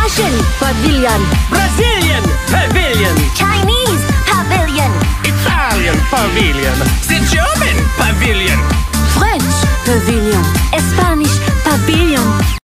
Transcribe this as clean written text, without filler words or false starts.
Russian pavilion. Brazilian pavilion. Chinese pavilion. Italian pavilion. The German pavilion. French pavilion. Spanish pavilion.